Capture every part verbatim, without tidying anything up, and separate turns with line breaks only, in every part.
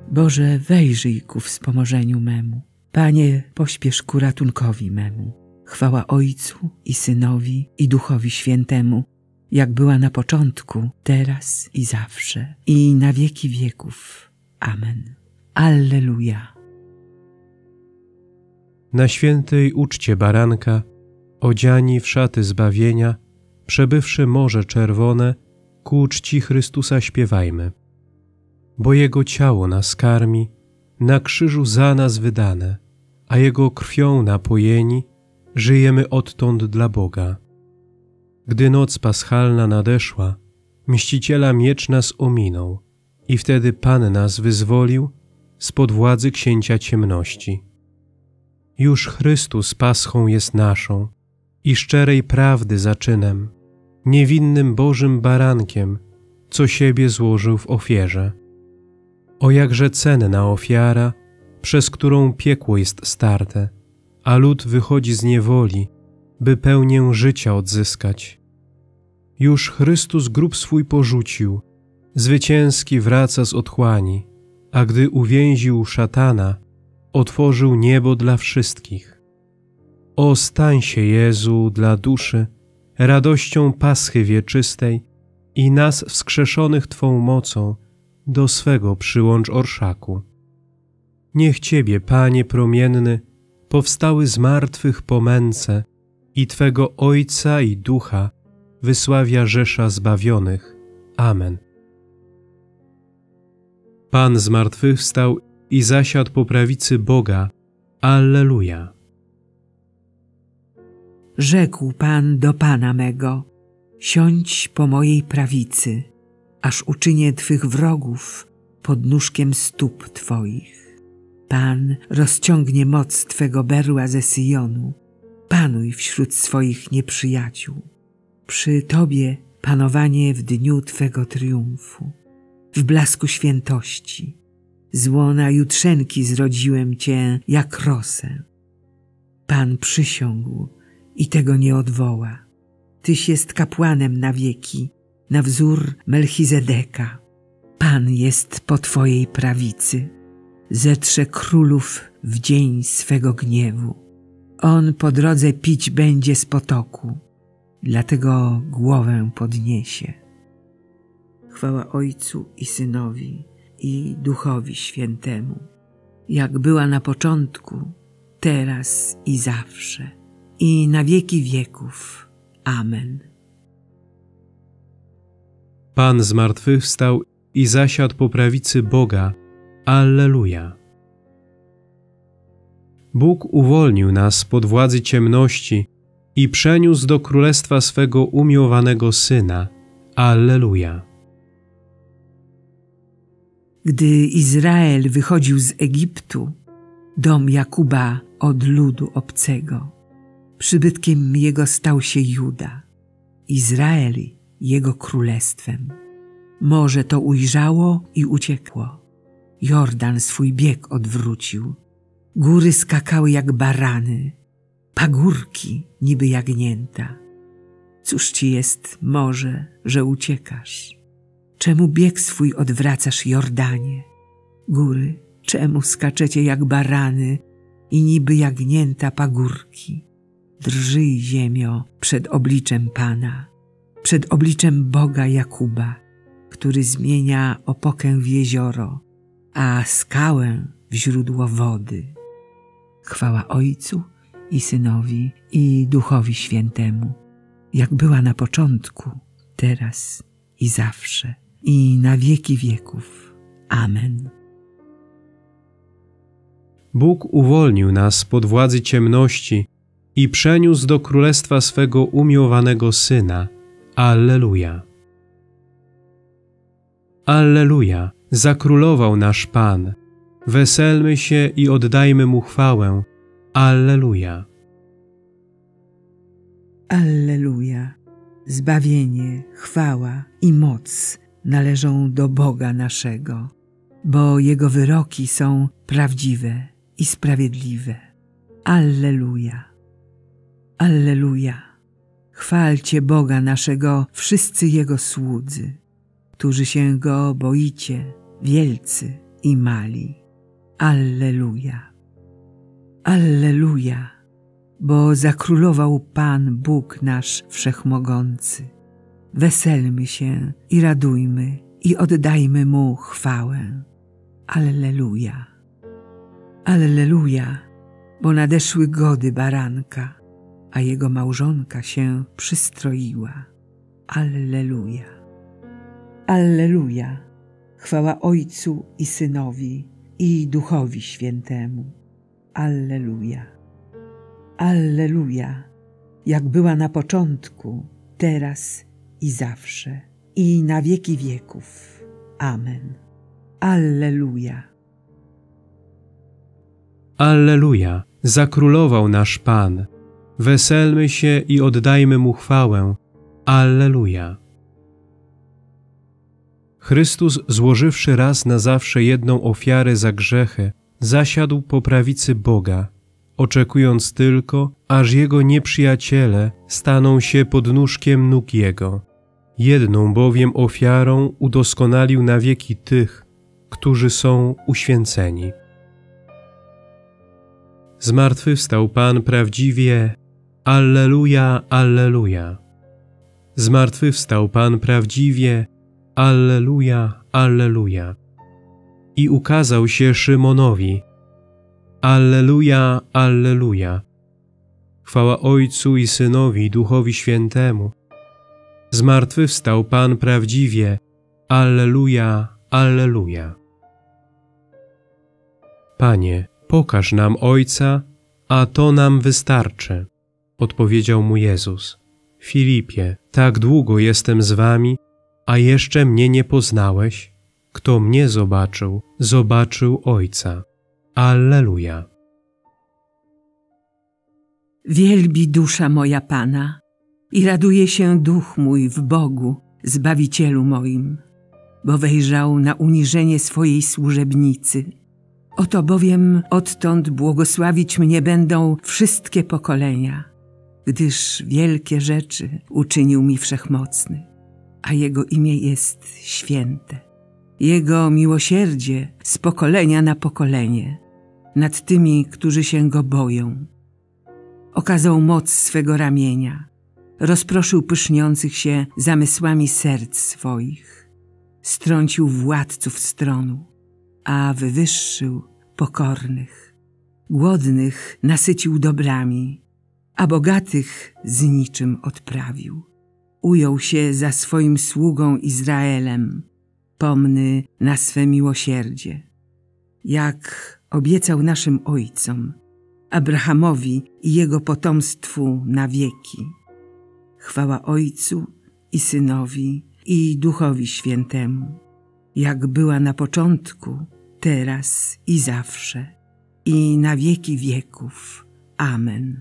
Boże, wejrzyj ku wspomożeniu memu. Panie, pośpiesz ku ratunkowi memu. Chwała Ojcu i Synowi i Duchowi Świętemu, jak była na początku, teraz i zawsze, i na wieki wieków. Amen. Alleluja.
Na świętej uczcie baranka, odziani w szaty zbawienia, przebywszy Morze Czerwone, ku czci Chrystusa śpiewajmy. Bo Jego ciało nas karmi, na krzyżu za nas wydane, a Jego krwią napojeni, żyjemy odtąd dla Boga. Gdy noc paschalna nadeszła, Mściciela miecz nas ominął i wtedy Pan nas wyzwolił spod władzy księcia ciemności. Już Chrystus paschą jest naszą i szczerej prawdy zaczynem, niewinnym Bożym barankiem, co siebie złożył w ofierze. O jakże cenna ofiara, przez którą piekło jest starte, a lud wychodzi z niewoli, by pełnię życia odzyskać. Już Chrystus grób swój porzucił, zwycięski wraca z otchłani, a gdy uwięził szatana, otworzył niebo dla wszystkich. O, stań się, Jezu, dla duszy, radością Paschy wieczystej i nas wskrzeszonych Twą mocą do swego przyłącz orszaku. Niech Ciebie, Panie promienny, powstały z martwych po męce i Twego Ojca i Ducha wysławia rzesza zbawionych. Amen. Pan zmartwychwstał i zasiadł po prawicy Boga. Alleluja.
Rzekł Pan do Pana mego, siądź po mojej prawicy, aż uczynię Twych wrogów podnóżkiem stóp Twoich. Pan rozciągnie moc Twego berła ze Syjonu, panuj wśród swoich nieprzyjaciół. Przy Tobie panowanie w dniu Twego triumfu, w blasku świętości. Z łona jutrzenki zrodziłem Cię jak rosę. Pan przysiągł i tego nie odwoła. Tyś jest kapłanem na wieki, na wzór Melchizedeka. Pan jest po Twojej prawicy. Zetrze królów w dzień swego gniewu. On po drodze pić będzie z potoku, dlatego głowę podniesie. Chwała Ojcu i Synowi i Duchowi Świętemu, jak była na początku, teraz i zawsze, i na wieki wieków. Amen.
Pan zmartwychwstał i zasiadł po prawicy Boga. Alleluja. Bóg uwolnił nas spod władzy ciemności i przeniósł do królestwa swego umiłowanego Syna. Alleluja.
Gdy Izrael wychodził z Egiptu, dom Jakuba od ludu obcego, przybytkiem jego stał się Juda, Izrael jego królestwem. Morze to ujrzało i uciekło. Jordan swój bieg odwrócił. Góry skakały jak barany, pagórki niby jagnięta. Cóż ci jest, morze, że uciekasz? Czemu bieg swój odwracasz, Jordanie? Góry, czemu skaczecie jak barany i niby jagnięta pagórki? Drżyj, ziemio, przed obliczem Pana, przed obliczem Boga Jakuba, który zmienia opokę w jezioro, a skałę w źródło wody. Chwała Ojcu i Synowi i Duchowi Świętemu, jak była na początku, teraz i zawsze, i na wieki wieków. Amen.
Bóg uwolnił nas spod władzy ciemności i przeniósł do królestwa swego umiłowanego Syna. Alleluja. Alleluja. Zakrólował nasz Pan. Weselmy się i oddajmy Mu chwałę. Alleluja.
Alleluja. Zbawienie, chwała i moc należą do Boga naszego, bo Jego wyroki są prawdziwe i sprawiedliwe. Alleluja. Alleluja. Chwalcie Boga naszego wszyscy Jego słudzy, którzy się Go boicie, wielcy i mali. Alleluja. Alleluja, bo zakrólował Pan Bóg nasz Wszechmogący. Weselmy się i radujmy i oddajmy Mu chwałę. Alleluja. Alleluja, bo nadeszły gody baranka, a jego małżonka się przystroiła. Alleluja. Alleluja, chwała Ojcu i Synowi i Duchowi Świętemu. Alleluja. Alleluja, jak była na początku, teraz i zawsze, i na wieki wieków. Amen. Alleluja.
Alleluja, zakrólował nasz Pan. Weselmy się i oddajmy Mu chwałę. Alleluja. Chrystus, złożywszy raz na zawsze jedną ofiarę za grzechy, zasiadł po prawicy Boga, oczekując tylko, aż Jego nieprzyjaciele staną się pod nóżkiem nóg Jego. Jedną bowiem ofiarą udoskonalił na wieki tych, którzy są uświęceni. Zmartwychwstał Pan prawdziwie. Alleluja, alleluja. Zmartwychwstał Pan prawdziwie. Alleluja, alleluja. I ukazał się Szymonowi. Alleluja, alleluja. Chwała Ojcu i Synowi i Duchowi Świętemu. Zmartwychwstał Pan prawdziwie. Alleluja, alleluja. Panie, pokaż nam Ojca, a to nam wystarczy, odpowiedział mu Jezus. Filipie, tak długo jestem z wami, a jeszcze mnie nie poznałeś? Kto mnie zobaczył, zobaczył Ojca. Alleluja.
Wielbi dusza moja Pana i raduje się duch mój w Bogu, Zbawicielu moim, bo wejrzał na uniżenie swojej służebnicy. Oto bowiem odtąd błogosławić mnie będą wszystkie pokolenia, gdyż wielkie rzeczy uczynił mi Wszechmocny, a Jego imię jest święte. Jego miłosierdzie z pokolenia na pokolenie nad tymi, którzy się Go boją. Okazał moc swego ramienia, rozproszył pyszniących się zamysłami serc swoich, strącił władców stronu, a wywyższył pokornych. Głodnych nasycił dobrami, a bogatych z niczym odprawił. Ujął się za swoim sługą Izraelem, pomny na swe miłosierdzie, jak obiecał naszym ojcom, Abrahamowi i jego potomstwu na wieki. Chwała Ojcu i Synowi i Duchowi Świętemu, jak była na początku, teraz i zawsze, i na wieki wieków. Amen.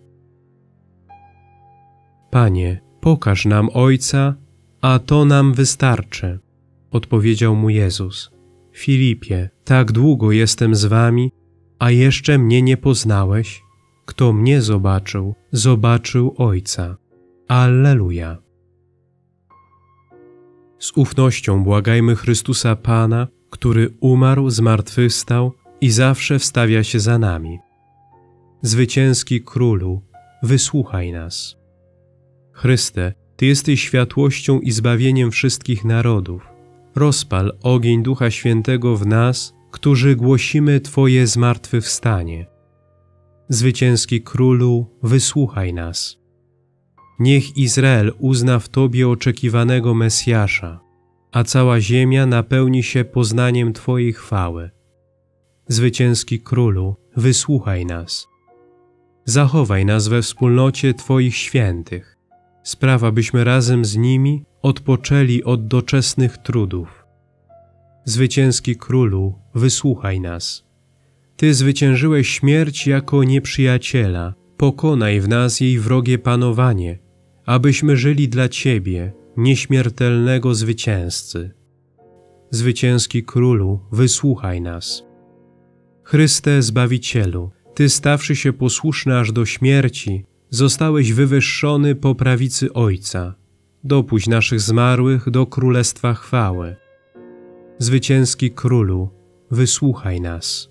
Panie, pokaż nam Ojca, a to nam wystarczy, odpowiedział mu Jezus. Filipie, tak długo jestem z wami, a jeszcze mnie nie poznałeś? Kto mnie zobaczył, zobaczył Ojca. Alleluja. Z ufnością błagajmy Chrystusa Pana, który umarł, zmartwychwstał i zawsze wstawia się za nami. Zwycięski Królu, wysłuchaj nas. Chryste, Ty jesteś światłością i zbawieniem wszystkich narodów. Rozpal ogień Ducha Świętego w nas, którzy głosimy Twoje zmartwychwstanie. Zwycięski Królu, wysłuchaj nas. Niech Izrael uzna w Tobie oczekiwanego Mesjasza, a cała ziemia napełni się poznaniem Twojej chwały. Zwycięski Królu, wysłuchaj nas. Zachowaj nas we wspólnocie Twoich świętych. Spraw, abyśmy razem z nimi odpoczęli od doczesnych trudów. Zwycięski Królu, wysłuchaj nas. Ty zwyciężyłeś śmierć jako nieprzyjaciela, pokonaj w nas jej wrogie panowanie, abyśmy żyli dla Ciebie, nieśmiertelnego zwycięzcy. Zwycięski Królu, wysłuchaj nas. Chryste Zbawicielu, Ty stawszy się posłuszny aż do śmierci, zostałeś wywyższony po prawicy Ojca. Dopuść naszych zmarłych do Królestwa chwały. Zwycięski Królu, wysłuchaj nas.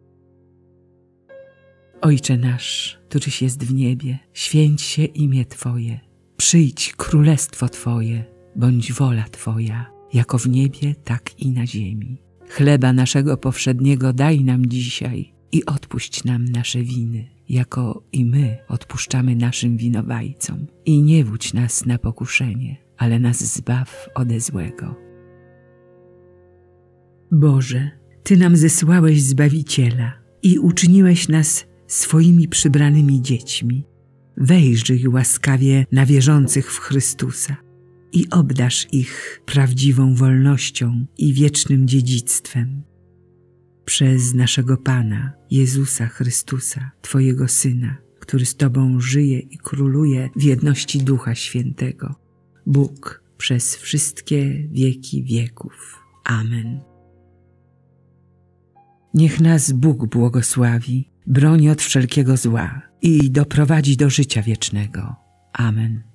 Ojcze nasz, któryś jest w niebie, święć się imię Twoje. Przyjdź królestwo Twoje, bądź wola Twoja, jako w niebie, tak i na ziemi. Chleba naszego powszedniego daj nam dzisiaj i odpuść nam nasze winy, jako i my odpuszczamy naszym winowajcom. I nie wódź nas na pokuszenie, ale nas zbaw ode złego. Boże, Ty nam zesłałeś Zbawiciela i uczyniłeś nas swoimi przybranymi dziećmi. Wejrzyj łaskawie na wierzących w Chrystusa i obdarz ich prawdziwą wolnością i wiecznym dziedzictwem. Przez naszego Pana, Jezusa Chrystusa, Twojego Syna, który z Tobą żyje i króluje w jedności Ducha Świętego, Bóg przez wszystkie wieki wieków. Amen. Niech nas Bóg błogosławi, broni od wszelkiego zła i doprowadzi do życia wiecznego. Amen.